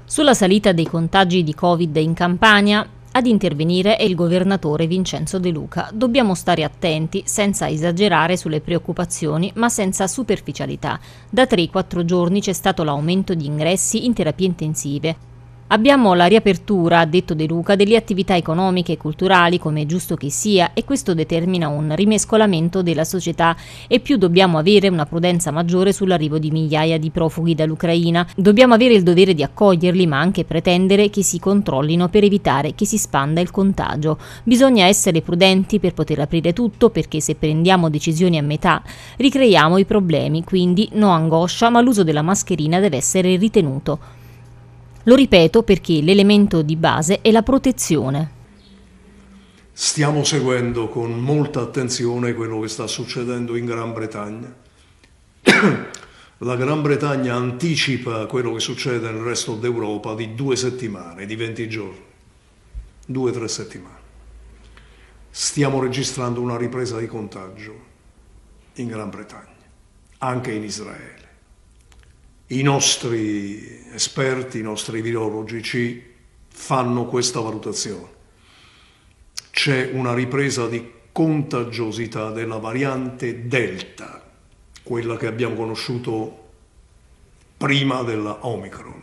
Sulla salita dei contagi di Covid in Campania, ad intervenire è il governatore Vincenzo De Luca. Dobbiamo stare attenti, senza esagerare sulle preoccupazioni, ma senza superficialità. Da 3-4 giorni c'è stato l'aumento di ingressi in terapie intensive. Abbiamo la riapertura, ha detto De Luca, delle attività economiche e culturali, come è giusto che sia, e questo determina un rimescolamento della società e più dobbiamo avere una prudenza maggiore sull'arrivo di migliaia di profughi dall'Ucraina. Dobbiamo avere il dovere di accoglierli, ma anche pretendere che si controllino per evitare che si spanda il contagio. Bisogna essere prudenti per poter aprire tutto, perché se prendiamo decisioni a metà ricreiamo i problemi, quindi no angoscia, ma l'uso della mascherina deve essere ritenuto. Lo ripeto perché l'elemento di base è la protezione. Stiamo seguendo con molta attenzione quello che sta succedendo in Gran Bretagna. La Gran Bretagna anticipa quello che succede nel resto d'Europa di 2 settimane, di 20 giorni, 2-3 settimane. Stiamo registrando una ripresa di contagio in Gran Bretagna, anche in Israele. I nostri esperti, i nostri virologi ci fanno questa valutazione. C'è una ripresa di contagiosità della variante Delta, quella che abbiamo conosciuto prima della Omicron.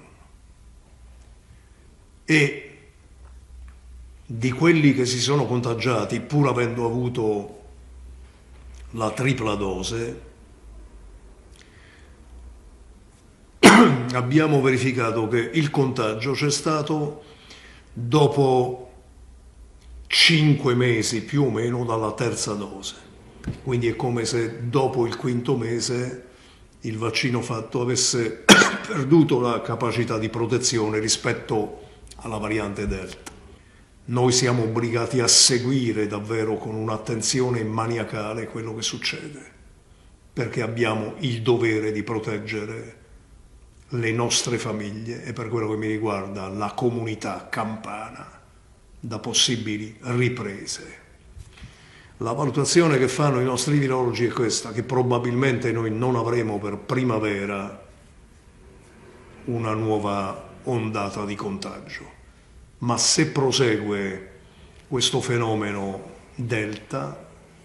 E di quelli che si sono contagiati, pur avendo avuto la tripla dose, abbiamo verificato che il contagio c'è stato dopo 5 mesi più o meno dalla terza dose. Quindi è come se dopo il quinto mese il vaccino fatto avesse perduto la capacità di protezione rispetto alla variante Delta. Noi siamo obbligati a seguire davvero con un'attenzione maniacale quello che succede, perché abbiamo il dovere di proteggere le nostre famiglie e, per quello che mi riguarda, la comunità campana da possibili riprese. La valutazione che fanno i nostri virologi è questa, che probabilmente noi non avremo per primavera una nuova ondata di contagio, ma se prosegue questo fenomeno Delta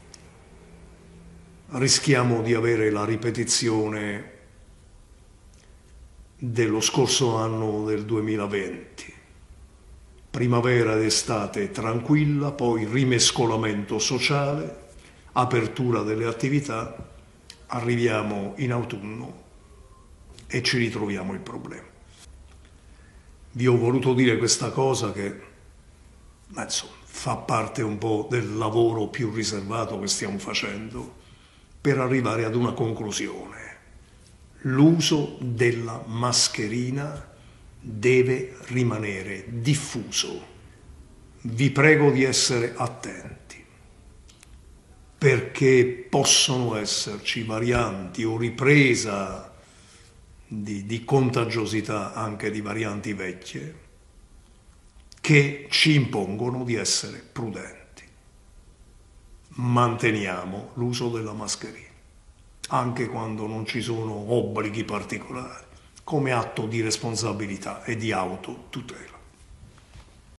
rischiamo di avere la ripetizione dello scorso anno, del 2020. Primavera ed estate tranquilla, poi rimescolamento sociale, apertura delle attività, arriviamo in autunno e ci ritroviamo il problema. Vi ho voluto dire questa cosa che, insomma, fa parte un po' del lavoro più riservato che stiamo facendo per arrivare ad una conclusione. L'uso della mascherina deve rimanere diffuso. Vi prego di essere attenti, perché possono esserci varianti o ripresa di contagiosità anche di varianti vecchie che ci impongono di essere prudenti. Manteniamo l'uso della mascherina, anche quando non ci sono obblighi particolari, come atto di responsabilità e di autotutela.